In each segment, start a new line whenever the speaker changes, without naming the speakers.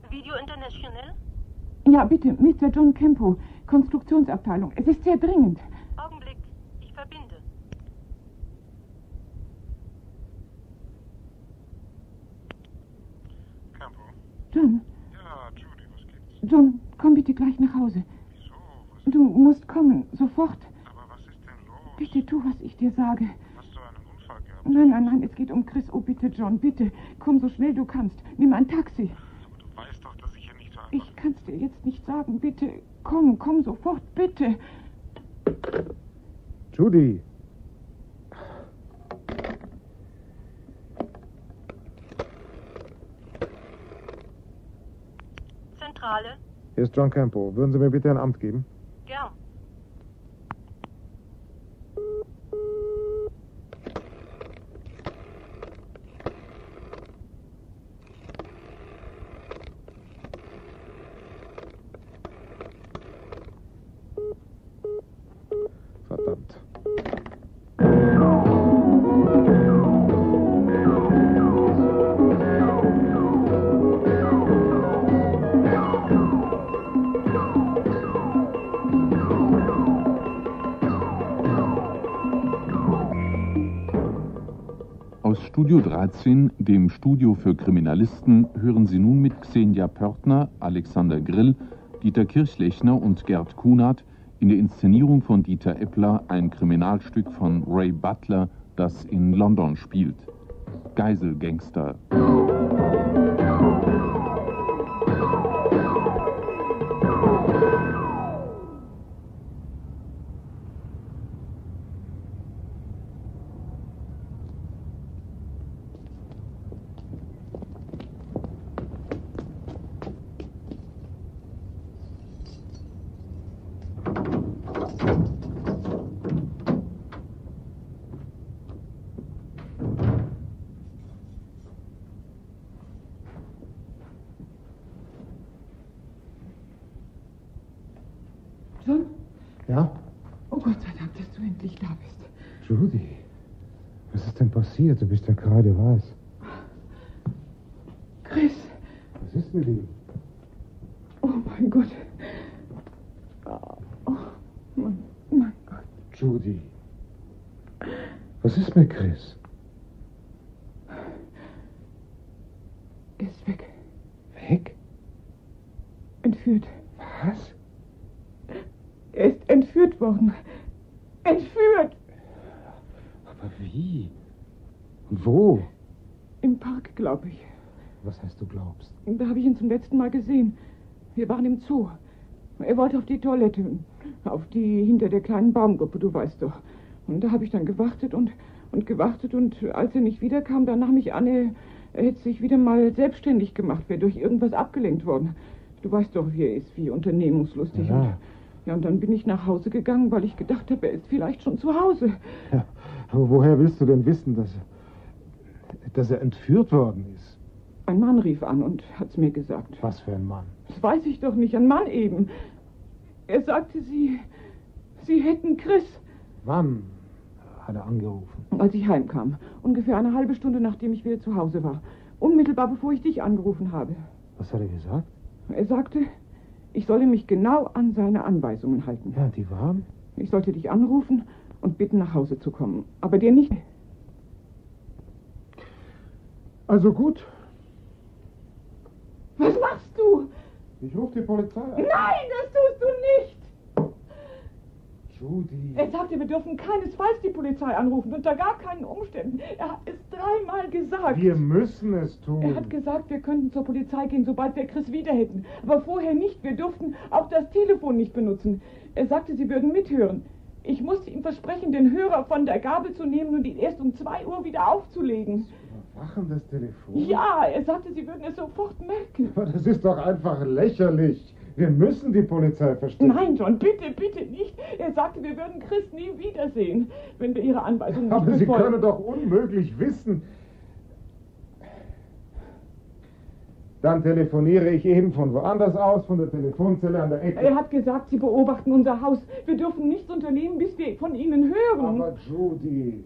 Video International?
Ja, bitte, Mr. John Campo, Konstruktionsabteilung. Es ist sehr dringend.
Augenblick, ich verbinde.
Campo?
John,
Ja, Judy, was gibt's?
John, komm bitte gleich nach Hause.
Wieso?
Du musst kommen, sofort.
Aber was ist denn los?
Bitte tu, was ich dir sage.
Hast du einen Unfall gehabt?
Nein, es geht um Chris. Oh, bitte, John, bitte. Komm so schnell du kannst. Nimm ein Taxi.
Aber du weißt doch, dass ich hier nicht einfach...
Ich kann's dir jetzt nicht sagen. Bitte, komm sofort, bitte.
Judy!
Zentrale?
Hier ist John Campo. Würden Sie mir bitte ein Amt geben?
Gern.
Verdammt.
Aus Studio 13, dem Studio für Kriminalisten, hören Sie nun mit Xenia Pörtner, Alexander Grill, Dieter Kirchlechner und Gerd Kunert in der Inszenierung von Dieter Eppler ein Kriminalstück von Ray Butler, das in London spielt. Geiselgangster.
John?
Ja?
Oh Gott sei Dank, dass du endlich da bist.
Judy, was ist denn passiert? Du bist ja gerade weiß.
Chris.
Was ist mit ihm?
Oh mein Gott. Oh, mein Gott.
Judy. Was ist mit Chris?
Er ist weg.
Weg?
Entführt.
Was?
Er ist entführt worden. Entführt!
Aber wie? Und wo?
Im Park, glaube ich.
Was heißt du glaubst?
Da habe ich ihn zum letzten Mal gesehen. Wir waren im Zoo. Er wollte auf die Toilette. Auf die hinter der kleinen Baumgruppe, du weißt doch. Und da habe ich dann gewartet und gewartet. Und als er nicht wiederkam, da nahm ich an, er hätte sich wieder mal selbstständig gemacht, wäre durch irgendwas abgelenkt worden. Du weißt doch, wie er ist, wie unternehmungslustig.
Ja.
Und dann bin ich nach Hause gegangen, weil ich gedacht habe, er ist vielleicht schon zu Hause.
Ja, aber woher willst du denn wissen, dass er entführt worden ist?
Ein Mann rief an und hat's mir gesagt.
Was für ein Mann?
Das weiß ich doch nicht, ein Mann eben. Er sagte, Sie hätten Chris.
Wann hat er angerufen?
Als ich heimkam. Ungefähr eine halbe Stunde, nachdem ich wieder zu Hause war. Unmittelbar, bevor ich dich angerufen habe.
Was hat er gesagt?
Er sagte, ich solle mich genau an seine Anweisungen halten.
Ja, die waren?
Ich sollte dich anrufen und bitten, nach Hause zu kommen. Aber dir nicht.
Also gut.
Was machst du?
Ich rufe die Polizei an.
Nein, das tust du nicht!
Judy.
Er sagte, wir dürfen keinesfalls die Polizei anrufen, unter gar keinen Umständen. Er hat es dreimal gesagt.
Wir müssen es tun.
Er hat gesagt, wir könnten zur Polizei gehen, sobald wir Chris wieder hätten. Aber vorher nicht. Wir durften auch das Telefon nicht benutzen. Er sagte, sie würden mithören. Ich musste ihm versprechen, den Hörer von der Gabel zu nehmen und ihn erst um 2 Uhr wieder aufzulegen.
Überwachen das Telefon?
Ja, er sagte, sie würden es sofort merken.
Aber das ist doch einfach lächerlich. Wir müssen die Polizei verstecken.
Nein, John, bitte, bitte nicht. Er sagte, wir würden Chris nie wiedersehen, wenn wir ihre Anweisungen nicht
Aber Sie
befolgen.
können doch unmöglich wissen. Dann telefoniere ich eben von woanders aus, von der Telefonzelle an der Ecke.
Er hat gesagt, Sie beobachten unser Haus. Wir dürfen nichts unternehmen, bis wir von Ihnen hören.
Aber Judy...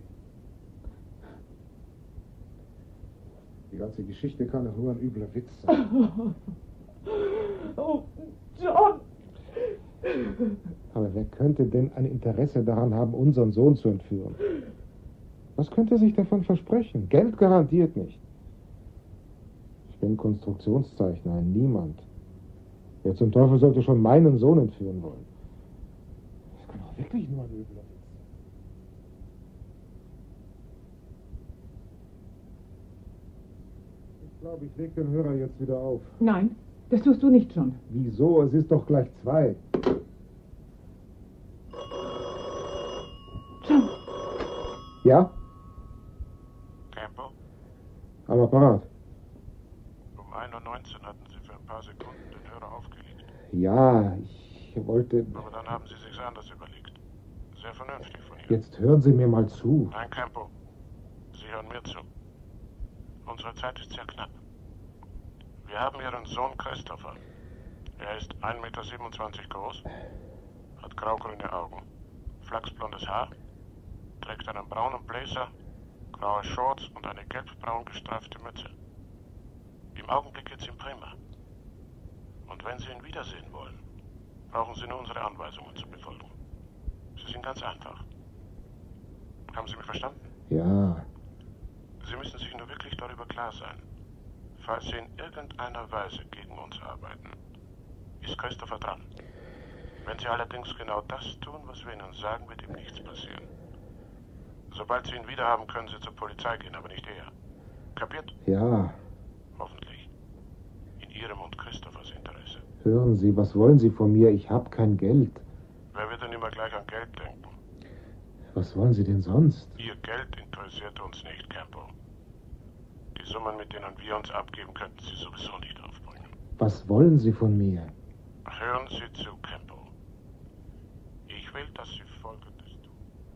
Die ganze Geschichte kann doch nur ein übler Witz sein.
Oh, John!
Aber wer könnte denn ein Interesse daran haben, unseren Sohn zu entführen? Was könnte er sich davon versprechen? Geld garantiert nicht. Ich bin Konstruktionszeichner, ein Niemand. Wer zum Teufel sollte schon meinen Sohn entführen wollen? Das kann doch wirklich nur ein Übler sein. Ich glaube, ich lege den Hörer jetzt wieder auf.
Nein, das tust du nicht, John.
Wieso? Es ist doch gleich 2.
John!
Ja?
Campo,
Am Apparat.
um 1:19 Uhr hatten Sie für ein paar Sekunden den Hörer aufgelegt.
Ja, ich wollte...
Aber dann haben Sie sich's anders überlegt. Sehr vernünftig von Ihnen.
Jetzt hören Sie mir mal zu.
Nein, Campo, Sie hören mir zu. Unsere Zeit ist sehr knapp. Wir haben Ihren Sohn Christopher. Er ist 1,27 Meter groß, hat graugrüne Augen, flachsblondes Haar, trägt einen braunen Blazer, graue Shorts und eine gelbbraun gestreifte Mütze. Im Augenblick geht's ihm prima. Und wenn Sie ihn wiedersehen wollen, brauchen Sie nur unsere Anweisungen zu befolgen. Sie sind ganz einfach. Haben Sie mich verstanden?
Ja,
Sie müssen sich nur wirklich darüber klar sein. Falls Sie in irgendeiner Weise gegen uns arbeiten, ist Christopher dran. Wenn Sie allerdings genau das tun, was wir Ihnen sagen, wird ihm nichts passieren. Sobald Sie ihn wieder haben, können Sie zur Polizei gehen, aber nicht eher. Kapiert?
ja.
Hoffentlich. In Ihrem und Christophers Interesse.
Hören Sie, was wollen Sie von mir? Ich habe kein Geld.
Wer wird denn immer gleich an Geld denken?
Was wollen Sie denn sonst?
Ihr Geld interessiert uns nicht, Campo. Die Summen, mit denen wir uns abgeben, könnten Sie sowieso nicht aufbringen.
Was wollen Sie von mir?
Hören Sie zu, Campo. Ich will, dass Sie Folgendes tun.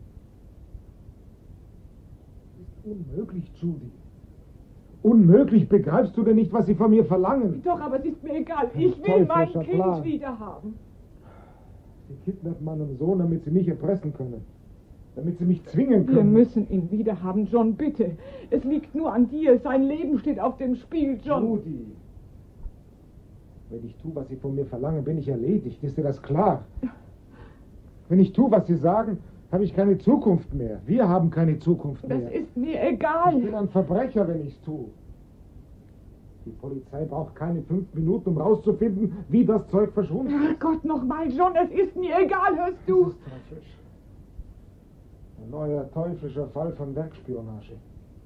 Das ist unmöglich, Judy. Unmöglich. Begreifst du denn nicht, was Sie von mir verlangen?
Doch, aber es ist mir egal. Ich will mein
teuflischer
Kind
Plan.
wieder haben.
Sie kidnappen meinen Sohn, damit Sie mich erpressen können. Damit Sie mich zwingen
Wir
können.
müssen ihn wieder haben, John, bitte. Es liegt nur an dir. Sein Leben steht auf dem Spiel, John.
Judy. Wenn ich tue, was Sie von mir verlangen, bin ich erledigt. Ist dir das klar? Wenn ich tue, was Sie sagen, habe ich keine Zukunft mehr. Wir haben keine Zukunft
Das
mehr.
ist mir
Ich
egal.
bin ein Verbrecher, wenn ich es tue. Die Polizei braucht keine 5 Minuten, um rauszufinden, wie das Zeug verschwunden ist.
Ach Gott, nochmal, John, es ist mir egal, hörst du?
Das ist teuflisch. Ein neuer teuflischer Fall von Werkspionage.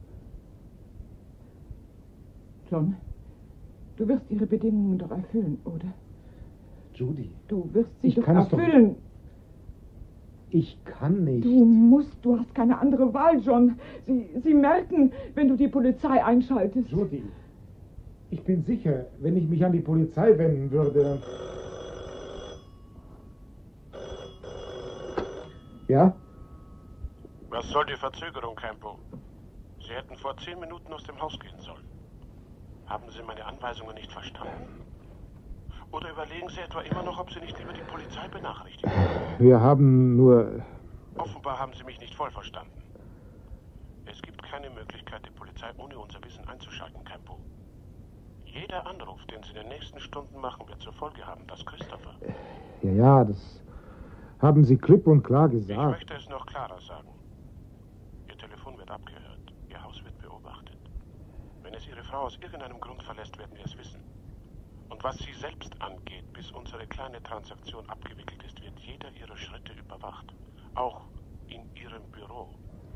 John, du wirst ihre Bedingungen doch erfüllen, oder?
Judy,
Du wirst sie
Ich
doch
kann es doch
erfüllen.
ich kann nicht.
Du hast keine andere Wahl, John. Sie merken, wenn du die Polizei einschaltest.
Judy, ich bin sicher, wenn ich mich an die Polizei wenden würde, dann... Ja?
Was soll die Verzögerung, Campo? Sie hätten vor 10 Minuten aus dem Haus gehen sollen. Haben Sie meine Anweisungen nicht verstanden? Oder überlegen Sie etwa immer noch, ob Sie nicht lieber die Polizei benachrichtigen?
Wir haben nur...
Offenbar haben Sie mich nicht voll verstanden. Es gibt keine Möglichkeit, die Polizei ohne unser Wissen einzuschalten, Campo. Jeder Anruf, den Sie in den nächsten Stunden machen, wird zur Folge haben, dass Christopher...
Ja, das haben Sie klipp und klar
Ich
gesagt.
möchte es noch klarer sagen. Ihr Telefon wird abgehört. Ihr Haus wird beobachtet. Wenn es Ihre Frau aus irgendeinem Grund verlässt, werden wir es wissen. Und was Sie selbst angeht, bis unsere kleine Transaktion abgewickelt ist, wird jeder Ihrer Schritte überwacht. Auch in Ihrem Büro.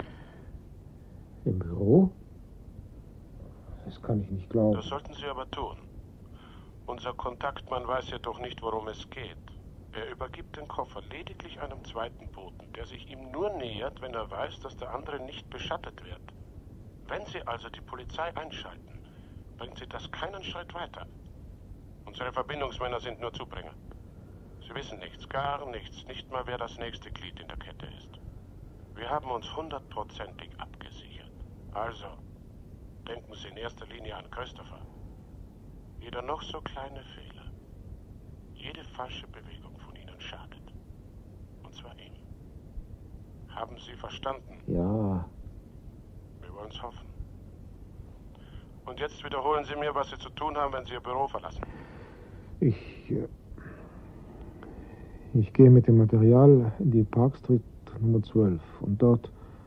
Im Büro? Das kann ich nicht glauben.
Das sollten Sie aber tun. Unser Kontaktmann weiß jedoch nicht, worum es geht. Er übergibt den Koffer lediglich einem zweiten Boten, der sich ihm nur nähert, wenn er weiß, dass der andere nicht beschattet wird. Wenn Sie also die Polizei einschalten, bringt Sie das keinen Schritt weiter. Unsere Verbindungsmänner sind nur Zubringer. Sie wissen nichts, gar nichts, nicht mal wer das nächste Glied in der Kette ist. Wir haben uns 100%ig abgesichert. Also, denken Sie in erster Linie an Christopher. Jeder noch so kleine Fehler, jede falsche Bewegung von Ihnen schadet. Und zwar ihm. Haben Sie verstanden?
Ja,
Wir wollen es hoffen. Und jetzt wiederholen Sie mir, was Sie zu tun haben, wenn Sie Ihr Büro verlassen.
Ich gehe mit dem Material in die Park Street Nummer 12 und dort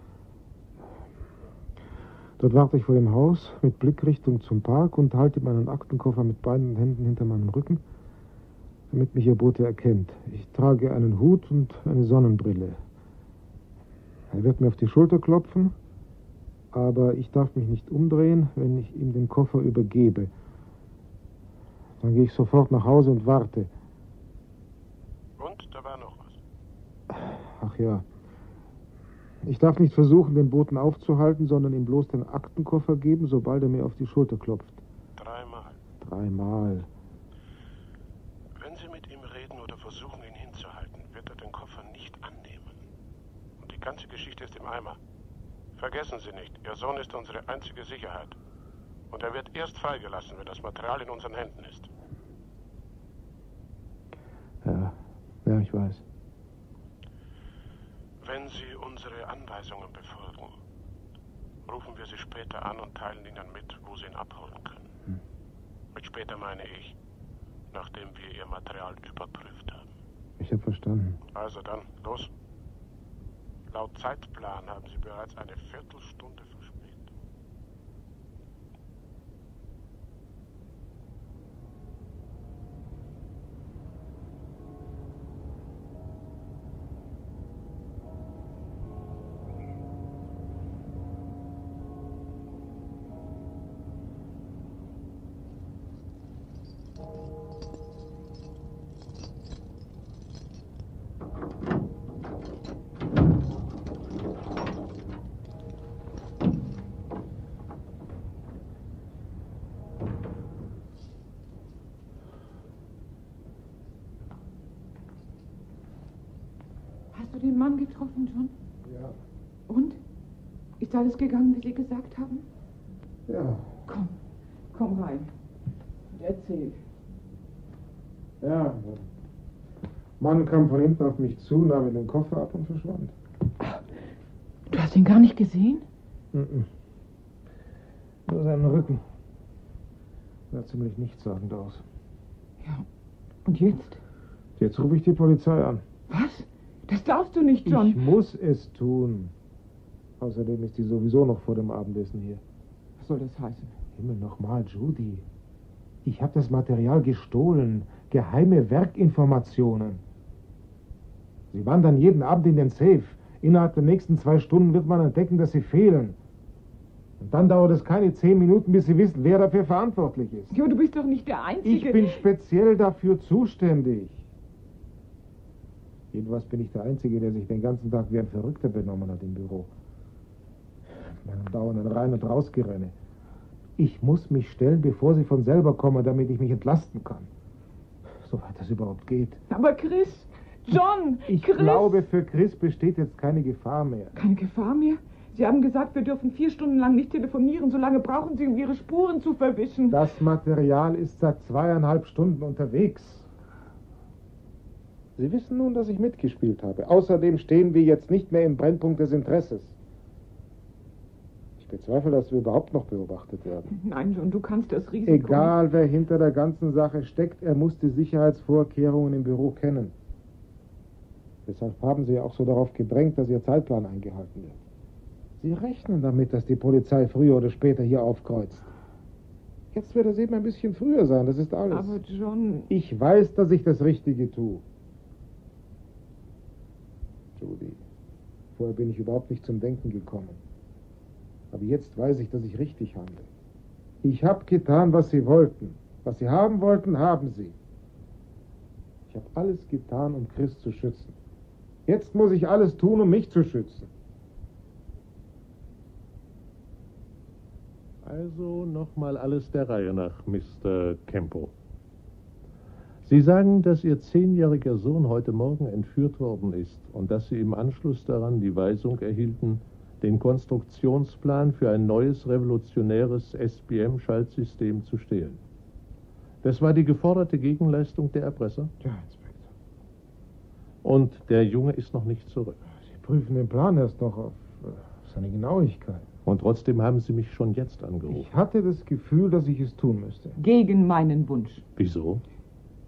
warte ich vor dem Haus mit Blickrichtung zum Park und halte meinen Aktenkoffer mit beiden Händen hinter meinem Rücken, damit mich Ihr Bote erkennt. Ich trage einen Hut und eine Sonnenbrille. Er wird mir auf die Schulter klopfen, aber ich darf mich nicht umdrehen, wenn ich ihm den Koffer übergebe. Dann gehe ich sofort nach Hause und warte.
Und da war noch was.
Ach ja. Ich darf nicht versuchen, den Boten aufzuhalten, sondern ihm bloß den Aktenkoffer geben, sobald er mir auf die Schulter klopft.
3-mal.
3-mal.
Wenn Sie mit ihm reden oder versuchen, ihn hinzuhalten, wird er den Koffer nicht annehmen. Und die ganze Geschichte ist im Eimer. Vergessen Sie nicht, Ihr Sohn ist unsere einzige Sicherheit. Und er wird erst freigelassen, wenn das Material in unseren Händen ist.
Ja, ich weiß.
Wenn Sie unsere Anweisungen befolgen, rufen wir Sie später an und teilen Ihnen mit, wo Sie ihn abholen können. Mit später meine ich, nachdem wir Ihr Material überprüft haben.
Ich habe verstanden.
Also dann, los. Laut Zeitplan haben Sie bereits eine Viertelstunde verspätet.
Hast du den Mann getroffen, John?
Ja.
Und? Ist alles gegangen, wie Sie gesagt haben?
Ja.
Komm rein. Und erzähl.
Ja. Der Mann kam von hinten auf mich zu, nahm mir den Koffer ab und verschwand.
Du hast ihn gar nicht gesehen?
Nur seinen Rücken. Sah ziemlich nichtssagend aus.
Ja. Und jetzt?
Jetzt rufe ich die Polizei an.
Was? Das darfst du nicht, John.
Ich muss es tun. Außerdem ist die sowieso noch vor dem Abendessen hier.
Was soll das heißen?
Himmel nochmal, Judy. Ich habe das Material gestohlen. Geheime Werkinformationen. Sie wandern jeden Abend in den Safe. Innerhalb der nächsten 2 Stunden wird man entdecken, dass sie fehlen. Und dann dauert es keine 10 Minuten, bis sie wissen, wer dafür verantwortlich ist.
Ja, du bist doch nicht der Einzige.
Ich bin speziell dafür zuständig. Jedenfalls bin ich der Einzige, der sich den ganzen Tag wie ein Verrückter benommen hat im Büro. Mit meinem dauernden Rein- und Rausgerenne. Ich muss mich stellen, bevor sie von selber kommen, damit ich mich entlasten kann. Soweit das überhaupt geht.
Aber Chris, John,
Ich
Chris.
glaube, für Chris besteht jetzt keine Gefahr mehr.
Keine Gefahr mehr? Sie haben gesagt, wir dürfen 4 Stunden lang nicht telefonieren. So lange brauchen Sie, um Ihre Spuren zu verwischen.
Das Material ist seit 2,5 Stunden unterwegs. Sie wissen nun, dass ich mitgespielt habe. Außerdem stehen wir jetzt nicht mehr im Brennpunkt des Interesses. Ich bezweifle, dass wir überhaupt noch beobachtet werden.
Nein, John, du kannst das Risiko
Egal, wer hinter der ganzen Sache steckt, er muss die Sicherheitsvorkehrungen im Büro kennen. Deshalb haben Sie ja auch so darauf gedrängt, dass Ihr Zeitplan eingehalten wird. Sie rechnen damit, dass die Polizei früher oder später hier aufkreuzt. Jetzt wird es eben ein bisschen früher sein, das ist alles.
Aber John...
Ich weiß, dass ich das Richtige tue. Judy, vorher bin ich überhaupt nicht zum Denken gekommen. Aber jetzt weiß ich, dass ich richtig handle. Ich habe getan, was Sie wollten. Was Sie haben wollten, haben Sie. Ich habe alles getan, um Chris zu schützen. Jetzt muss ich alles tun, um mich zu schützen.
Also nochmal alles der Reihe nach, Mr. Kempo. Sie sagen, dass Ihr 10-jähriger Sohn heute Morgen entführt worden ist und dass Sie im Anschluss daran die Weisung erhielten, den Konstruktionsplan für ein neues revolutionäres SBM-Schaltsystem zu stehlen. Das war die geforderte Gegenleistung der Erpresser?
Ja, Inspektor.
Und der Junge ist noch nicht zurück.
Sie prüfen den Plan erst noch auf seine Genauigkeit.
Und trotzdem haben Sie mich schon jetzt angerufen.
Ich hatte das Gefühl, dass ich es tun müsste.
Gegen meinen Wunsch.
Wieso?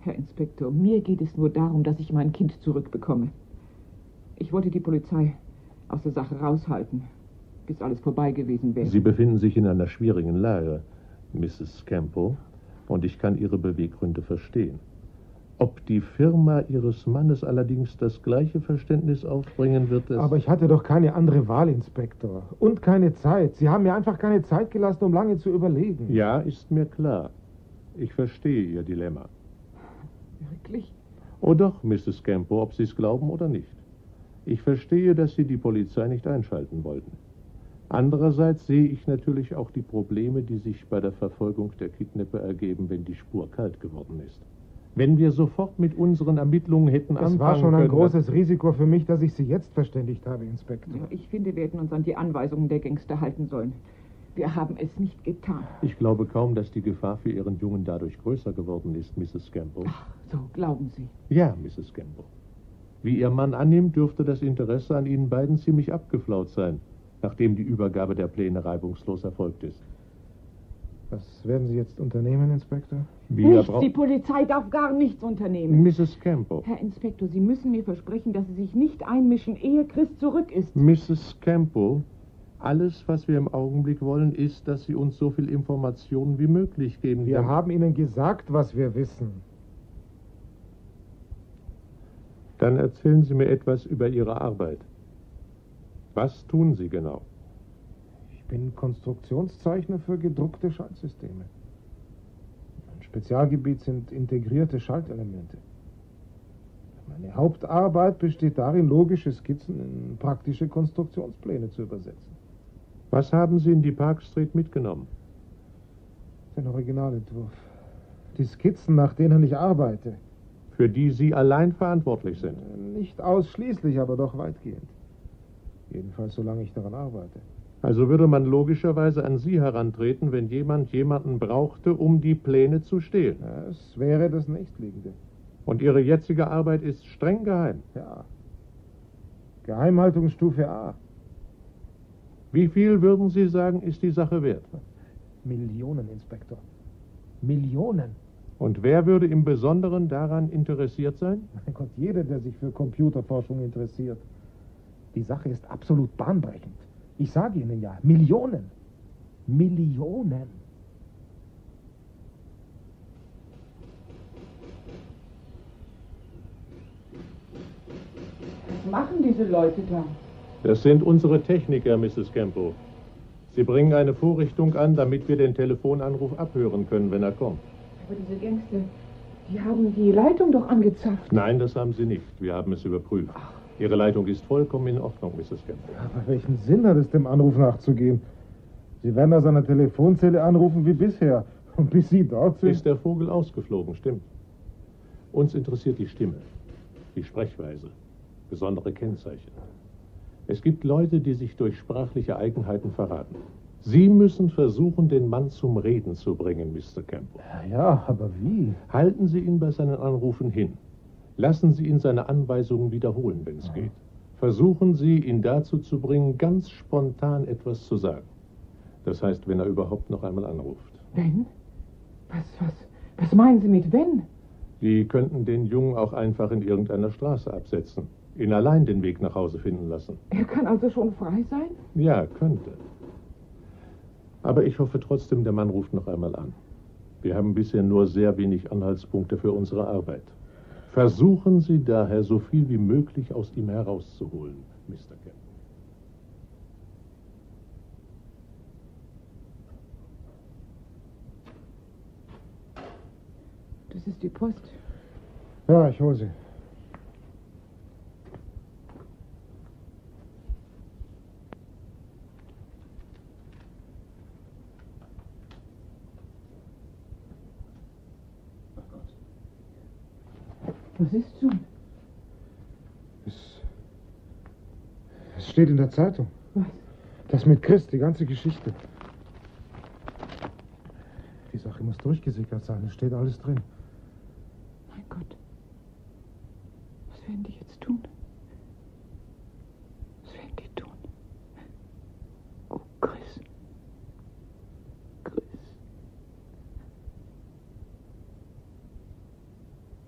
Herr Inspektor, mir geht es nur darum, dass ich mein Kind zurückbekomme. Ich wollte die Polizei aus der Sache raushalten, bis alles vorbei gewesen wäre.
Sie befinden sich in einer schwierigen Lage, Mrs. Campo, und ich kann Ihre Beweggründe verstehen. Ob die Firma Ihres Mannes allerdings das gleiche Verständnis aufbringen wird, das...
Aber ich hatte doch keine andere Wahl, Inspektor. Und keine Zeit. Sie haben mir einfach keine Zeit gelassen, um lange zu überlegen.
Ja, ist mir klar. Ich verstehe Ihr Dilemma.
Wirklich?
Oh doch, Mrs. Campo, ob Sie es glauben oder nicht. Ich verstehe, dass Sie die Polizei nicht einschalten wollten. Andererseits sehe ich natürlich auch die Probleme, die sich bei der Verfolgung der Kidnapper ergeben, wenn die Spur kalt geworden ist. Wenn wir sofort mit unseren Ermittlungen hätten anfangen können...
Es war schon ein großes Risiko für mich, dass ich Sie jetzt verständigt habe, Inspektor.
Ja, ich finde, wir hätten uns an die Anweisungen der Gangster halten sollen. Wir haben es nicht getan.
Ich glaube kaum, dass die Gefahr für Ihren Jungen dadurch größer geworden ist, Mrs. Campo.
Ach, so glauben Sie.
Ja, Mrs. Campo. Wie Ihr Mann annimmt, dürfte das Interesse an Ihnen beiden ziemlich abgeflaut sein, nachdem die Übergabe der Pläne reibungslos erfolgt ist.
Was werden Sie jetzt unternehmen, Inspektor?
Nichts, die Polizei darf gar nichts unternehmen.
Mrs. Campo.
Herr Inspektor, Sie müssen mir versprechen, dass Sie sich nicht einmischen, ehe Chris zurück ist.
Mrs. Campo, alles, was wir im Augenblick wollen, ist, dass Sie uns so viel Informationen wie möglich geben.
Wir haben Ihnen gesagt, was wir wissen.
Dann erzählen Sie mir etwas über Ihre Arbeit. Was tun Sie genau?
Ich bin Konstruktionszeichner für gedruckte Schaltsysteme. Mein Spezialgebiet sind integrierte Schaltelemente. Meine Hauptarbeit besteht darin, logische Skizzen in praktische Konstruktionspläne zu übersetzen.
Was haben Sie in die Park Street mitgenommen?
Den Originalentwurf. Die Skizzen, nach denen ich arbeite.
Für die Sie allein verantwortlich sind?
Nicht ausschließlich, aber doch weitgehend. Jedenfalls, solange ich daran arbeite.
Also würde man logischerweise an Sie herantreten, wenn jemand jemanden brauchte, um die Pläne zu stehlen.
Ja, es wäre das Nächstliegende.
Und Ihre jetzige Arbeit ist streng geheim?
Ja. Geheimhaltungsstufe A.
Wie viel, würden Sie sagen, ist die Sache wert?
Millionen, Inspektor. Millionen.
Und wer würde im Besonderen daran interessiert sein?
Mein Gott, jeder, der sich für Computerforschung interessiert. Die Sache ist absolut bahnbrechend. Ich sage Ihnen ja, Millionen. Millionen.
Was machen diese Leute da?
Das sind unsere Techniker, Mrs. Campo. Sie bringen eine Vorrichtung an, damit wir den Telefonanruf abhören können, wenn er kommt.
Aber diese Gangster, die haben die Leitung doch angezapft.
Nein, das haben sie nicht. Wir haben es überprüft. Ihre Leitung ist vollkommen in Ordnung, Mrs. Campo.
Aber welchen Sinn hat es, dem Anruf nachzugehen? Sie werden aus einer Telefonzelle anrufen wie bisher. Und bis Sie dort sind...
Ist der Vogel ausgeflogen, stimmt. Uns interessiert die Stimme, die Sprechweise, besondere Kennzeichen. Es gibt Leute, die sich durch sprachliche Eigenheiten verraten. Sie müssen versuchen, den Mann zum Reden zu bringen, Mr. Campo.
Ja, aber wie?
Halten Sie ihn bei seinen Anrufen hin. Lassen Sie ihn seine Anweisungen wiederholen, wenn es geht. Versuchen Sie, ihn dazu zu bringen, ganz spontan etwas zu sagen. Das heißt, wenn er überhaupt noch einmal anruft.
Wenn? Was meinen Sie mit wenn?
Sie könnten den Jungen auch einfach in irgendeiner Straße absetzen. Ihn allein den Weg nach Hause finden lassen.
Er kann also schon frei sein?
Ja, könnte. Aber ich hoffe trotzdem, der Mann ruft noch einmal an. Wir haben bisher nur sehr wenig Anhaltspunkte für unsere Arbeit. Versuchen Sie daher, so viel wie möglich aus ihm herauszuholen, Mr. Campo.
Das ist die Post.
Ja, ich hole sie.
Was ist schon?
Es steht in der Zeitung.
Was?
Das mit Chris, die ganze Geschichte. Die Sache muss durchgesickert sein. Es steht alles drin.
Mein Gott. Was werden die jetzt tun? Was werden die tun? Oh, Chris. Chris.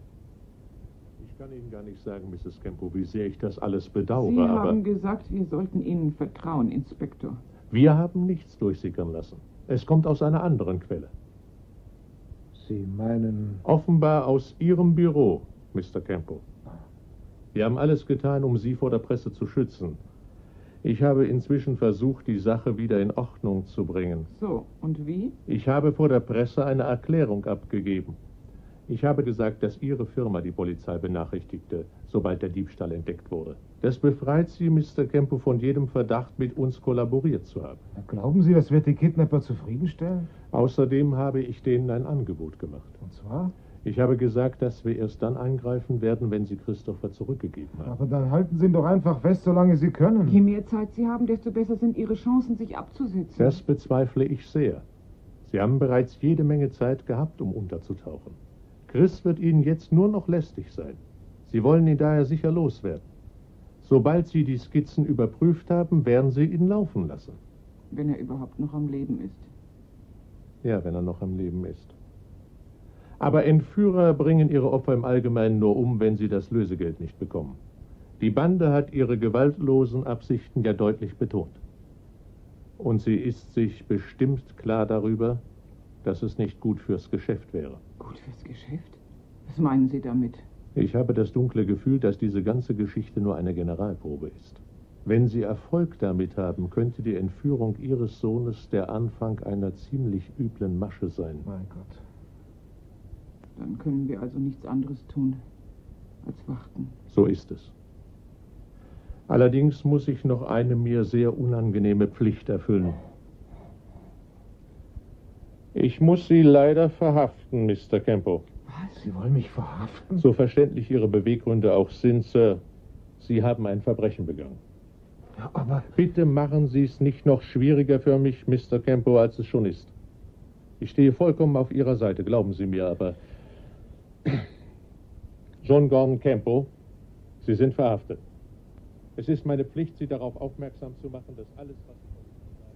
kann Ihnen gar nicht sagen, Mrs. Campo, wie sehr ich das alles bedauere,
Sie
aber
haben gesagt, wir sollten Ihnen vertrauen, Inspektor.
wir haben nichts durchsickern lassen. Es kommt aus einer anderen Quelle.
Sie meinen...
Offenbar aus Ihrem Büro, Mr. Campo. Wir haben alles getan, um Sie vor der Presse zu schützen. Ich habe inzwischen versucht, die Sache wieder in Ordnung zu bringen.
So, und wie?
Ich habe vor der Presse eine Erklärung abgegeben. Ich habe gesagt, dass Ihre Firma die Polizei benachrichtigte, sobald der Diebstahl entdeckt wurde. Das befreit Sie, Mr. Campo, von jedem Verdacht, mit uns kollaboriert zu haben.
Glauben Sie, das wird die Kidnapper zufriedenstellen?
Außerdem habe ich denen ein Angebot gemacht.
Und zwar?
Ich habe gesagt, dass wir erst dann eingreifen werden, wenn Sie Christopher zurückgegeben haben.
Aber dann halten Sie ihn doch einfach fest, solange Sie können.
Je mehr Zeit Sie haben, desto besser sind Ihre Chancen, sich abzusetzen.
Das bezweifle ich sehr. Sie haben bereits jede Menge Zeit gehabt, um unterzutauchen. Chris wird Ihnen jetzt nur noch lästig sein. Sie wollen ihn daher sicher loswerden. Sobald Sie die Skizzen überprüft haben, werden Sie ihn laufen lassen.
Wenn er überhaupt noch am Leben ist.
Ja, wenn er noch am Leben ist. Aber Entführer bringen ihre Opfer im Allgemeinen nur um, wenn sie das Lösegeld nicht bekommen. Die Bande hat ihre gewaltlosen Absichten ja deutlich betont. Und sie ist sich bestimmt klar darüber, dass es nicht gut fürs Geschäft wäre.
Gut fürs Geschäft? Was meinen Sie damit?
Ich habe das dunkle Gefühl, dass diese ganze Geschichte nur eine Generalprobe ist. Wenn Sie Erfolg damit haben, könnte die Entführung Ihres Sohnes der Anfang einer ziemlich üblen Masche sein.
Mein Gott.
Dann können wir also nichts anderes tun, als warten.
So ist es. Allerdings muss ich noch eine mir sehr unangenehme Pflicht erfüllen. Ich muss Sie leider verhaften, Mr. Campo.
Was? Sie wollen mich verhaften?
So verständlich Ihre Beweggründe auch sind, Sir, Sie haben ein Verbrechen begangen.
Ja, aber...
Bitte machen Sie es nicht noch schwieriger für mich, Mr. Campo, als es schon ist. Ich stehe vollkommen auf Ihrer Seite, glauben Sie mir, aber... John Gordon Campo, Sie sind verhaftet. Es ist meine Pflicht, Sie darauf aufmerksam zu machen, dass alles, was Sie von Ihnen sagen...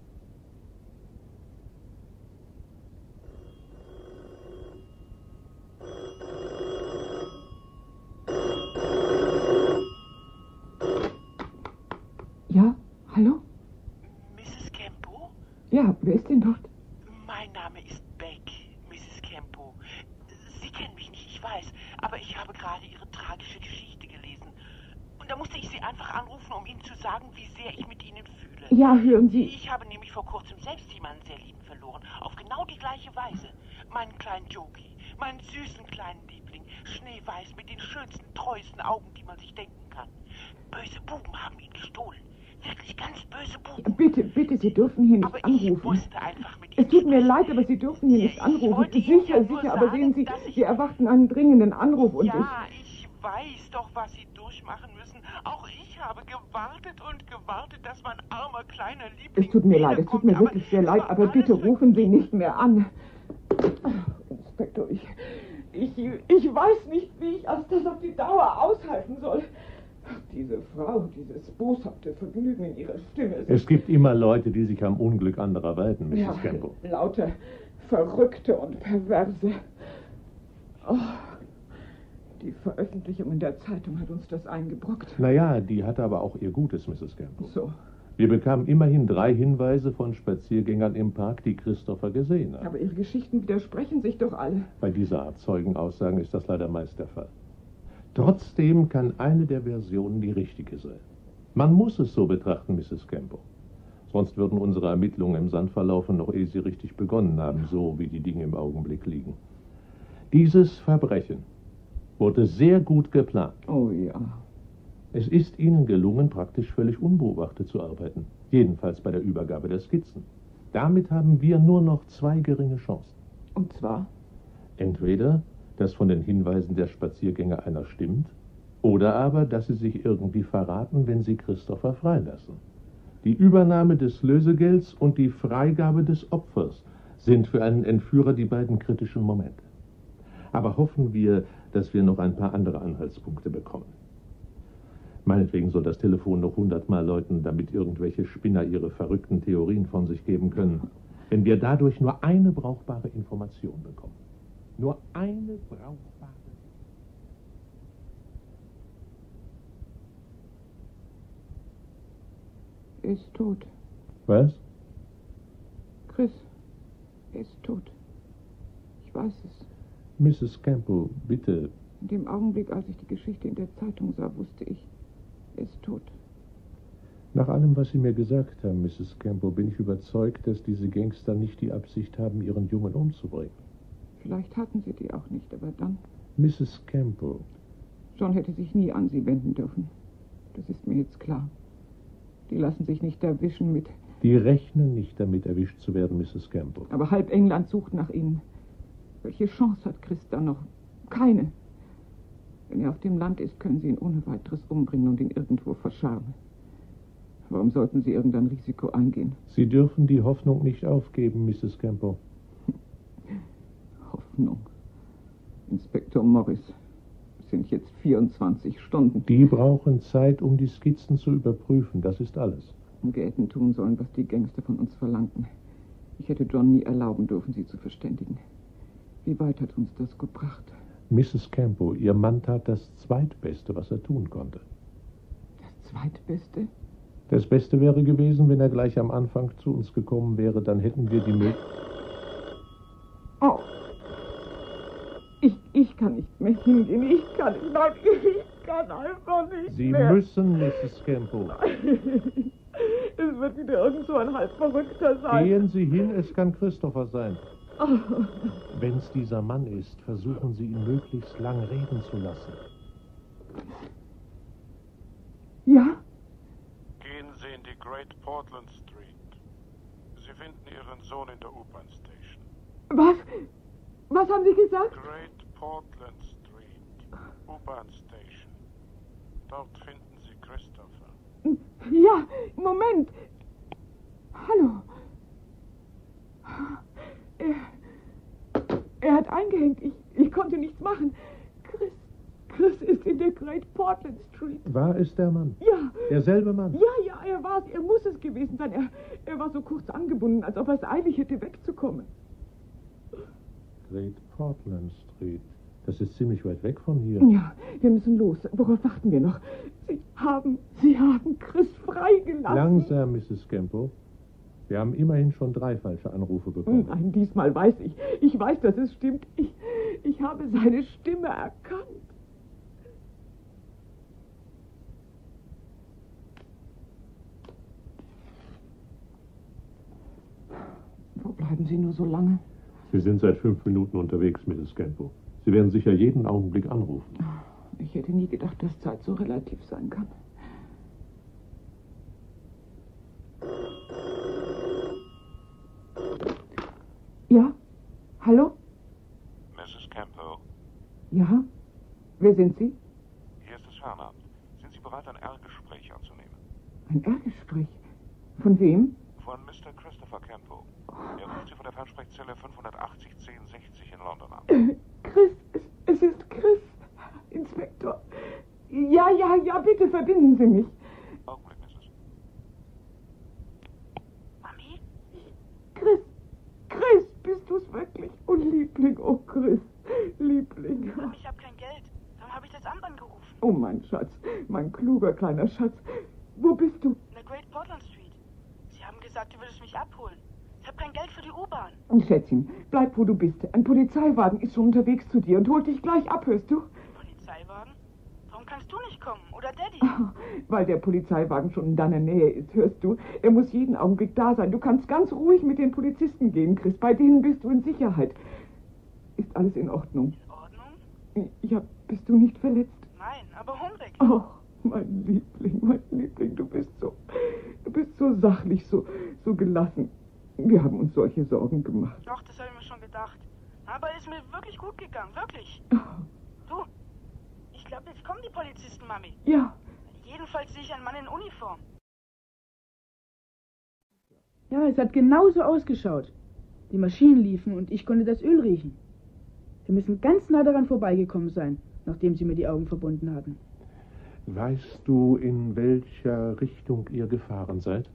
Ja, hallo?
Mrs. Campo?
Ja, wer ist denn dort?
Mein Name ist Beck, Mrs. Campo. Sie kennen mich nicht, ich weiß, aber ich habe gerade Ihre tragische Geschichte gelesen. Und da musste ich Sie einfach anrufen, um Ihnen zu sagen, wie sehr ich mit Ihnen fühle.
Ja, hören Sie.
Ich habe nämlich vor kurzem selbst jemanden sehr lieben verloren. Auf genau die gleiche Weise. Meinen kleinen Joki, meinen süßen kleinen Liebling. Schneeweiß mit den schönsten, treuesten Augen, die man sich denken kann. Böse Buben haben ihn gestohlen. Wirklich ganz böse Buben.
Bitte, bitte, Sie dürfen hier nicht
Aber ich
anrufen.
musste einfach mit Ihnen
Es tut mir
sprechen.
leid, aber Sie dürfen hier nicht
Ich
anrufen.
wollte Ihnen ja
Sicher,
nur
sicher, aber
sagen,
sehen Sie,
dass ich-
Sie erwarten einen dringenden Anruf und
Ja, ich weiß doch, was Sie durchmachen müssen. Auch ich habe gewartet und gewartet, dass mein armer kleiner Liebling
es tut mir leid, es tut mir
wiederkommt,
wirklich sehr
aber
leid,
es war
aber
alles
bitte
für-
rufen Sie nicht mehr an. Inspektor, ich weiß nicht, wie ich das auf die Dauer aushalten soll. Diese Frau, dieses boshafte Vergnügen in ihrer Stimme.
Es gibt immer Leute, die sich am Unglück anderer weiden, Mrs.
Ja,
Campo.
lauter Verrückte und Perverse. Oh, die Veröffentlichung in der Zeitung hat uns das eingebrockt.
Naja, die hatte aber auch ihr Gutes, Mrs. Campo.
So,
Wir bekamen immerhin 3 Hinweise von Spaziergängern im Park, die Christopher gesehen haben.
aber Ihre Geschichten widersprechen sich doch alle.
Bei dieser Art Zeugenaussagen ist das leider meist der Fall. Trotzdem kann eine der Versionen die richtige sein. Man muss es so betrachten, Mrs. Campo. Sonst würden unsere Ermittlungen im Sand verlaufen, noch ehe sie richtig begonnen haben, so wie die Dinge im Augenblick liegen. Dieses Verbrechen wurde sehr gut geplant.
Oh ja.
Es ist Ihnen gelungen, praktisch völlig unbeobachtet zu arbeiten. Jedenfalls bei der Übergabe der Skizzen. Damit haben wir nur noch 2 geringe Chancen.
Und zwar?
Entweder, dass von den Hinweisen der Spaziergänger einer stimmt, oder aber, dass sie sich irgendwie verraten, wenn sie Christopher freilassen. Die Übernahme des Lösegelds und die Freigabe des Opfers sind für einen Entführer die beiden kritischen Momente. Aber hoffen wir, dass wir noch ein paar andere Anhaltspunkte bekommen. Meinetwegen soll das Telefon noch 100-mal läuten, damit irgendwelche Spinner ihre verrückten Theorien von sich geben können. Wenn wir dadurch nur eine brauchbare Information bekommen. Nur eine brauchbare.
Er ist tot.
Was?
Chris, er ist tot. Ich weiß es.
Mrs. Campbell, bitte.
In dem Augenblick, als ich die Geschichte in der Zeitung sah, wusste ich, er ist tot.
Nach allem, was Sie mir gesagt haben, Mrs. Campbell, bin ich überzeugt, dass diese Gangster nicht die Absicht haben, Ihren Jungen umzubringen.
Vielleicht hatten sie die auch nicht, aber dann...
Mrs. Campbell.
John hätte sich nie an sie wenden dürfen. Das ist mir jetzt klar. Die lassen sich nicht erwischen mit...
Die rechnen nicht damit, erwischt zu werden, Mrs. Campbell.
Aber halb England sucht nach ihnen. Welche Chance hat Chris dann noch? Keine. Wenn er auf dem Land ist, können sie ihn ohne weiteres umbringen und ihn irgendwo verscharren. Warum sollten sie irgendein Risiko eingehen?
Sie dürfen die Hoffnung nicht aufgeben, Mrs. Campbell.
Hoffnung. Inspektor Morris. Es sind jetzt 24 Stunden.
Die brauchen Zeit, um die Skizzen zu überprüfen. Das ist alles.
Wir hätten tun sollen, was die Gangster von uns verlangten. Ich hätte John nie erlauben dürfen, sie zu verständigen. Wie weit hat uns das gebracht?
Mrs. Campbell, Ihr Mann tat das Zweitbeste, was er tun konnte.
Das Zweitbeste?
Das Beste wäre gewesen, wenn er gleich am Anfang zu uns gekommen wäre. Dann hätten wir die Möglichkeit...
Oh. Ich kann nicht mehr hingehen. Ich kann einfach nicht
Sie
mehr.
müssen, Mrs. Campbell.
Nein. Es wird wieder irgend so ein Halbverrückter sein.
Gehen Sie hin, es kann Christopher sein.
Oh.
Wenn es dieser Mann ist, versuchen Sie ihn möglichst lang reden zu lassen.
Ja?
Gehen Sie in die Great Portland Street. Sie finden Ihren Sohn in der U-Bahn-Station.
Was? Was haben Sie gesagt?
Great Portland Street, U-Bahn-Station. Dort finden Sie Christopher.
Ja, Moment. Hallo. Er hat eingehängt. Ich konnte nichts machen. Chris ist in der Great Portland Street.
War es der Mann?
Ja.
Derselbe Mann?
Ja, er war's. Er muss es gewesen sein. Er war so kurz angebunden, als ob er es eilig hätte, wegzukommen.
Great Portland Street. Das ist ziemlich weit weg von hier.
Ja, wir müssen los. Worauf warten wir noch? Sie haben Chris freigelassen.
Langsam, Mrs. Campbell. Wir haben immerhin schon 3 falsche Anrufe bekommen.
Nein, diesmal weiß ich. Ich weiß, dass es stimmt. Ich habe seine Stimme erkannt. Wo bleiben Sie nur so lange?
Sie sind seit 5 Minuten unterwegs, Mrs. Campbell. Sie werden sicher jeden Augenblick anrufen.
Ich hätte nie gedacht, dass Zeit so relativ sein kann. Ja? Hallo?
Mrs. Campbell,
Ja? Wer sind Sie?
hier ist es Fernand. Sind Sie bereit, ein R-Gespräch anzunehmen?
Ein R-Gespräch. Von wem?
Von Mr. Christopher Campbell. Er ruft Sie von der Fernsprechzelle 580 1060 in London an.
Chris, es ist Chris, Inspektor. Ja, bitte verbinden Sie mich.
Augenblick, Mrs.
Mami?
Chris, bist du's wirklich? Oh, Liebling, oh Chris, Liebling.
Mami, ich habe kein Geld. Dann habe ich das Amt angerufen.
Oh, mein Schatz, mein kluger kleiner Schatz. Wo bist du?
In der Great Portland Street. Sie haben gesagt, du würdest mich abholen. Ich habe kein Geld für die U-Bahn.
Schätzchen, bleib, wo du bist. Ein Polizeiwagen ist schon unterwegs zu dir und holt dich gleich ab, hörst du?
Polizeiwagen? Warum kannst du nicht kommen? Oder Daddy?
Weil der Polizeiwagen schon in deiner Nähe ist, hörst du? Er muss jeden Augenblick da sein. Du kannst ganz ruhig mit den Polizisten gehen, Chris. Bei denen bist du in Sicherheit. Ist alles in Ordnung?
In Ordnung?
Ja, bist du nicht verletzt?
Nein, aber hungrig.
Oh, mein Liebling, du bist so sachlich, so gelassen. Wir haben uns solche Sorgen gemacht.
Doch, das habe ich mir schon gedacht. Aber es ist mir wirklich gut gegangen, wirklich. Du, ich glaube, jetzt kommen die Polizisten, Mami.
Ja.
Jedenfalls sehe ich einen Mann in Uniform.
Ja, es hat genauso ausgeschaut. Die Maschinen liefen und ich konnte das Öl riechen. Wir müssen ganz nah daran vorbeigekommen sein, nachdem Sie mir die Augen verbunden hatten.
Weißt du, in welcher Richtung ihr gefahren seid?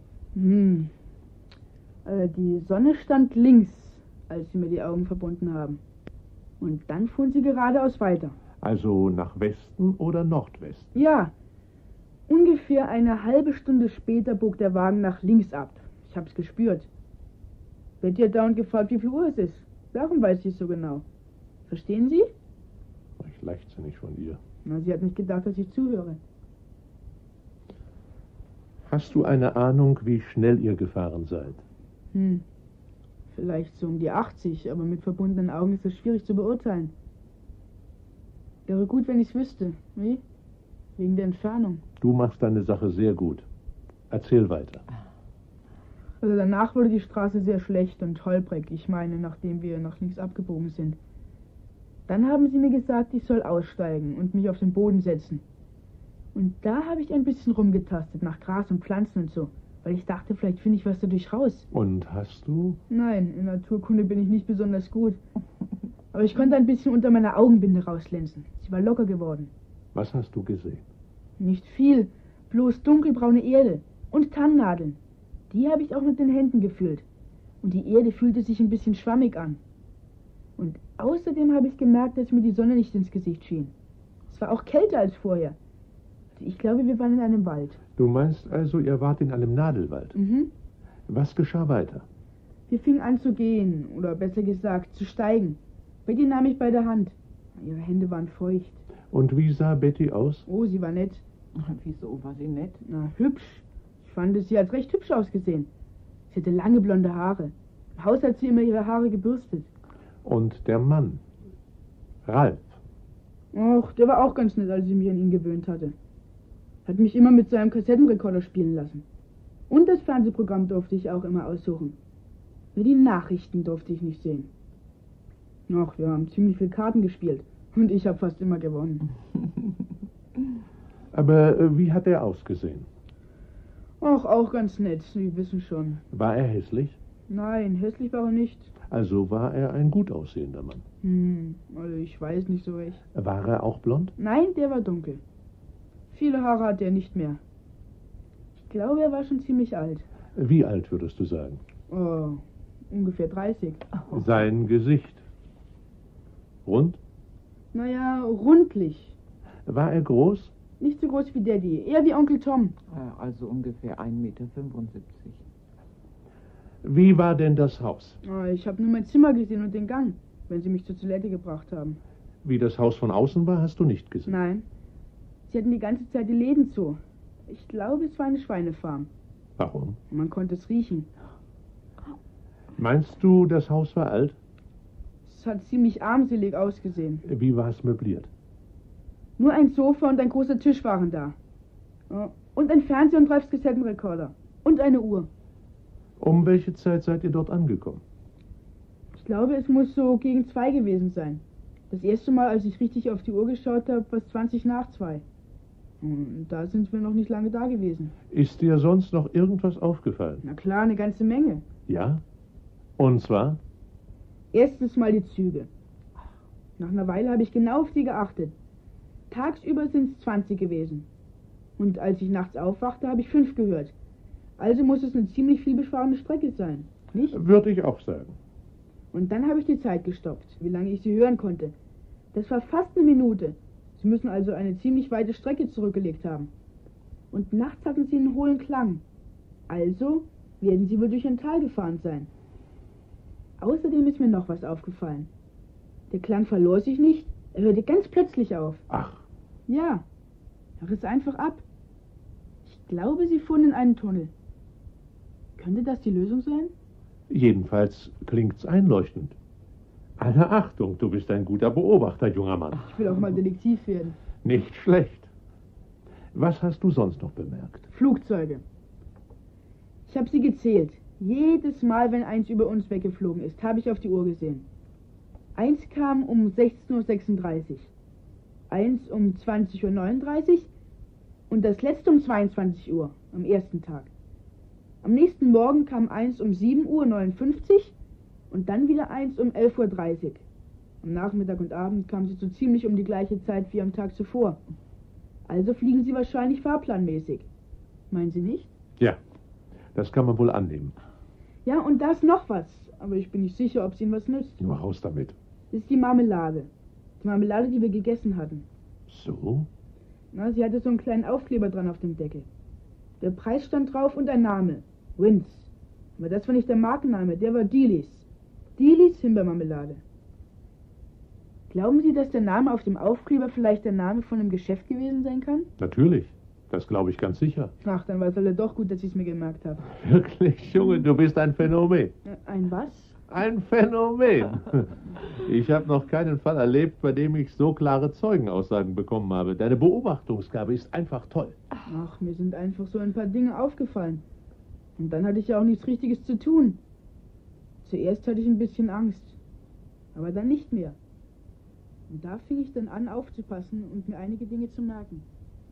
Die Sonne stand links, als Sie mir die Augen verbunden haben. Und dann fuhren Sie geradeaus weiter.
Also nach Westen oder Nordwesten?
Ja, Ungefähr eine halbe Stunde später bog der Wagen nach links ab. Ich hab's gespürt. Betty hat dauernd gefragt, wie viel Uhr es ist. Darum weiß ich es so genau. Verstehen Sie?
Ich leichtsinnig von ihr.
Na, sie hat nicht gedacht, dass ich zuhöre.
Hast du eine Ahnung, wie schnell ihr gefahren seid?
Vielleicht so um die 80, aber mit verbundenen Augen ist das schwierig zu beurteilen. Wäre gut, wenn ich es wüsste. Wie? Wegen der Entfernung.
Du machst deine Sache sehr gut. Erzähl weiter.
Also danach wurde die Straße sehr schlecht und holprig. Ich meine, nachdem wir nach links abgebogen sind. Dann haben sie mir gesagt, ich soll aussteigen und mich auf den Boden setzen. Und da habe ich ein bisschen rumgetastet nach Gras und Pflanzen und so, weil ich dachte, vielleicht finde ich was dadurch raus.
Und hast du?
Nein, in Naturkunde bin ich nicht besonders gut. Aber ich konnte ein bisschen unter meiner Augenbinde rausglänzen. Sie war locker geworden.
Was hast du gesehen?
Nicht viel, bloß dunkelbraune Erde und Tannennadeln. Die habe ich auch mit den Händen gefühlt. Und die Erde fühlte sich ein bisschen schwammig an. Und außerdem habe ich gemerkt, dass mir die Sonne nicht ins Gesicht schien. Es war auch kälter als vorher. Ich glaube, wir waren in einem Wald.
Du meinst also, ihr wart in einem Nadelwald? Was geschah weiter?
Wir fingen an zu gehen, oder besser gesagt, zu steigen. Betty nahm mich bei der Hand. Ihre Hände waren feucht.
Und wie sah Betty aus?
Oh, sie war nett.
Wieso war sie nett?
Na, hübsch. Ich fand, sie hat recht hübsch ausgesehen. Sie hatte lange blonde Haare. Im Haus hat sie immer ihre Haare gebürstet.
Und der Mann? Ralf?
Och, der war auch ganz nett, als ich mich an ihn gewöhnt hatte. Hat mich immer mit seinem Kassettenrekorder spielen lassen. Und das Fernsehprogramm durfte ich auch immer aussuchen. Nur die Nachrichten durfte ich nicht sehen. Ach, wir haben ziemlich viel Karten gespielt. Und ich habe fast immer gewonnen.
Aber wie hat er ausgesehen?
Ach, auch ganz nett, Sie wissen schon.
War er hässlich?
Nein, hässlich war er nicht.
Also war er ein gut aussehender Mann.
Also ich weiß nicht so recht.
War er auch blond?
Nein, der war dunkel. Viele Haare hatte er nicht mehr. Ich glaube, er war schon ziemlich alt.
Wie alt würdest du sagen?
Oh, ungefähr 30.
Sein Gesicht? Rund?
Naja, rundlich.
War er groß?
Nicht so groß wie Daddy, eher wie Onkel Tom.
Also ungefähr 1,75 Meter.
Wie war denn das Haus?
Oh, ich habe nur mein Zimmer gesehen und den Gang, wenn sie mich zur Toilette gebracht haben.
Wie das Haus von außen war, hast du nicht gesehen?
Nein. Sie hatten die ganze Zeit die Läden zu. Ich glaube, es war eine Schweinefarm.
Warum?
Man konnte es riechen.
Meinst du, das Haus war alt?
Es hat ziemlich armselig ausgesehen.
Wie war es möbliert?
Nur ein Sofa und ein großer Tisch waren da. Und ein Fernseher und Ralfs Kassettenrekorder. Und eine Uhr.
Um welche Zeit seid ihr dort angekommen?
Ich glaube, es muss so gegen 2 gewesen sein. Das erste Mal, als ich richtig auf die Uhr geschaut habe, war es 20 nach 2. Und da sind wir noch nicht lange da gewesen.
Ist dir sonst noch irgendwas aufgefallen?
Na klar, eine ganze Menge.
Ja? Und zwar?
Erstens mal die Züge. Nach einer Weile habe ich genau auf sie geachtet. Tagsüber sind es 20 gewesen. Und als ich nachts aufwachte, habe ich 5 gehört. Also muss es eine ziemlich viel befahrene Strecke sein, nicht?
Würde ich auch sagen.
Und dann habe ich die Zeit gestoppt, wie lange ich sie hören konnte. Das war fast eine Minute. Sie müssen also eine ziemlich weite Strecke zurückgelegt haben. Und nachts hatten sie einen hohlen Klang. Also werden sie wohl durch ein Tal gefahren sein. Außerdem ist mir noch was aufgefallen. Der Klang verlor sich nicht, er hörte ganz plötzlich auf.
Ach.
Ja, er riss einfach ab. Ich glaube, sie fuhren in einen Tunnel. Könnte das die Lösung sein?
Jedenfalls klingt's einleuchtend. Alle Achtung, du bist ein guter Beobachter, junger Mann.
Ich will auch mal Detektiv werden.
Nicht schlecht. Was hast du sonst noch bemerkt?
Flugzeuge. Ich habe sie gezählt. Jedes Mal, wenn eins über uns weggeflogen ist, habe ich auf die Uhr gesehen. Eins kam um 16:36 Uhr. Eins um 20:39 Uhr. Und das letzte um 22 Uhr, am ersten Tag. Am nächsten Morgen kam eins um 7:59 Uhr und dann wieder eins um 11:30 Uhr. Am Nachmittag und Abend kamen sie so ziemlich um die gleiche Zeit wie am Tag zuvor. Also fliegen sie wahrscheinlich fahrplanmäßig. Meinen Sie nicht?
Ja, das kann man wohl annehmen.
Ja, und da ist noch was. Aber ich bin nicht sicher, ob es Ihnen was nützt.
Nur raus damit.
Das ist die Marmelade. Die Marmelade, die wir gegessen hatten.
So?
Na, sie hatte so einen kleinen Aufkleber dran auf dem Deckel. Der Preis stand drauf und ein Name. Wins. Aber das war nicht der Markenname, der war Dealys. Dealys Himbeermarmelade. Glauben Sie, dass der Name auf dem Aufkleber vielleicht der Name von einem Geschäft gewesen sein kann?
Natürlich. Das glaube ich ganz sicher.
Ach, dann war es alle doch gut, dass ich es mir gemerkt habe.
Wirklich, Junge, du bist ein Phänomen.
Ein was?
Ein Phänomen. Ich habe noch keinen Fall erlebt, bei dem ich so klare Zeugenaussagen bekommen habe. Deine Beobachtungsgabe ist einfach toll.
Ach, mir sind einfach so ein paar Dinge aufgefallen. Und dann hatte ich ja auch nichts Richtiges zu tun. Zuerst hatte ich ein bisschen Angst, aber dann nicht mehr. Und da fing ich dann an aufzupassen und mir einige Dinge zu merken.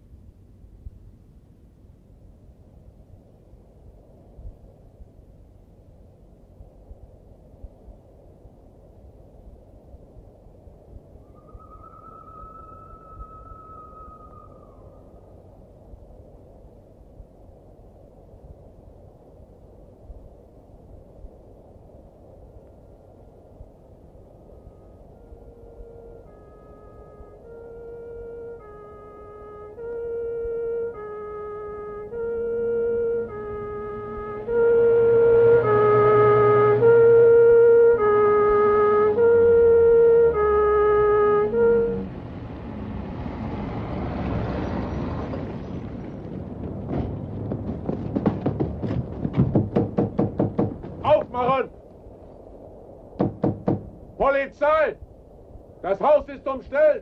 Polizei! Das Haus ist umstellt!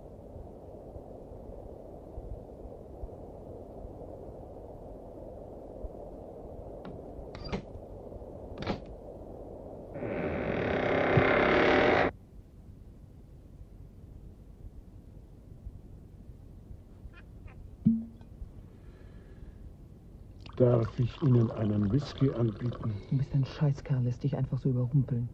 Darf ich Ihnen einen Whisky anbieten?
Du bist ein Scheißkerl, lässt dich einfach so überrumpeln.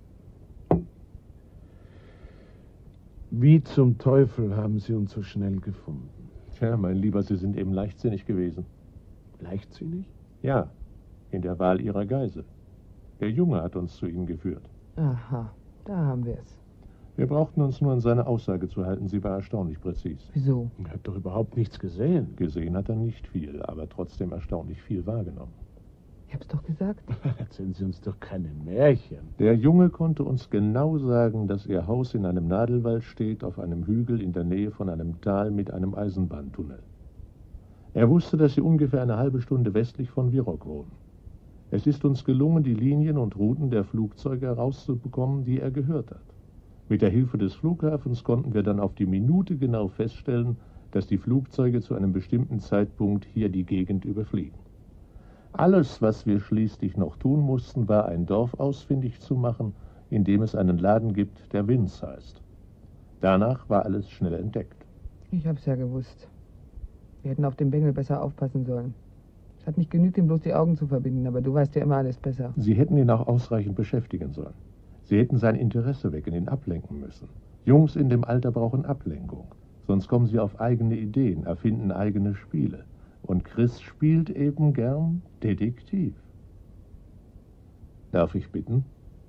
Wie zum Teufel haben Sie uns so schnell gefunden?
Tja, mein Lieber, Sie sind eben leichtsinnig gewesen.
Leichtsinnig?
Ja, in der Wahl Ihrer Geisel. Der Junge hat uns zu Ihnen geführt.
Aha, da haben wir es.
Wir brauchten uns nur an seine Aussage zu halten. Sie war erstaunlich präzis.
Wieso?
Er hat doch überhaupt nichts gesehen.
Gesehen hat er nicht viel, aber trotzdem erstaunlich viel wahrgenommen.
Ich hab's doch gesagt.
Erzählen Sie uns doch keine Märchen.
Der Junge konnte uns genau sagen, dass Ihr Haus in einem Nadelwald steht, auf einem Hügel in der Nähe von einem Tal mit einem Eisenbahntunnel. Er wusste, dass Sie ungefähr eine halbe Stunde westlich von Virok wohnen. Es ist uns gelungen, die Linien und Routen der Flugzeuge herauszubekommen, die er gehört hat. Mit der Hilfe des Flughafens konnten wir dann auf die Minute genau feststellen, dass die Flugzeuge zu einem bestimmten Zeitpunkt hier die Gegend überfliegen. Alles, was wir schließlich noch tun mussten, war ein Dorf ausfindig zu machen, in dem es einen Laden gibt, der Wins heißt. Danach war alles schnell entdeckt.
Ich hab's ja gewusst. Wir hätten auf den Bengel besser aufpassen sollen. Es hat nicht genügt, ihm bloß die Augen zu verbinden, aber du weißt ja immer alles besser.
Sie hätten ihn auch ausreichend beschäftigen sollen. Sie hätten sein Interesse wecken, ihn ablenken müssen. Jungs in dem Alter brauchen Ablenkung. Sonst kommen sie auf eigene Ideen, erfinden eigene Spiele. Und Chris spielt eben gern Detektiv. Darf ich bitten?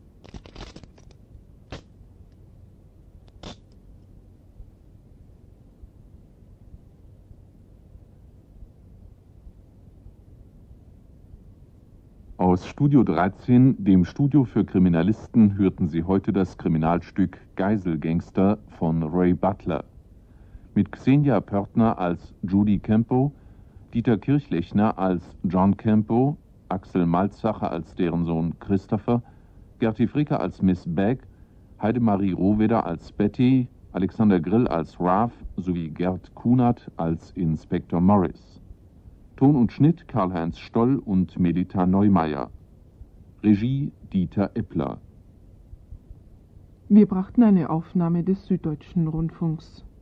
Aus Studio 13, dem Studio für Kriminalisten, hörten Sie heute das Kriminalstück Geiselgangster von Ray Butler. Mit Xenia Pörtner als Judy Campo, Dieter Kirchlechner als John Campo, Axel Malzacher als deren Sohn Christopher, Gerti Fricke als Miss Begg, Heidemarie Rohweder als Betty, Alexander Grill als Ralph sowie Gerd Kunert als Inspektor Morris. Ton und Schnitt Karl-Heinz Stoll und Melita Neumeier. Regie Dieter Eppler.
Wir brachten eine Aufnahme des Süddeutschen Rundfunks.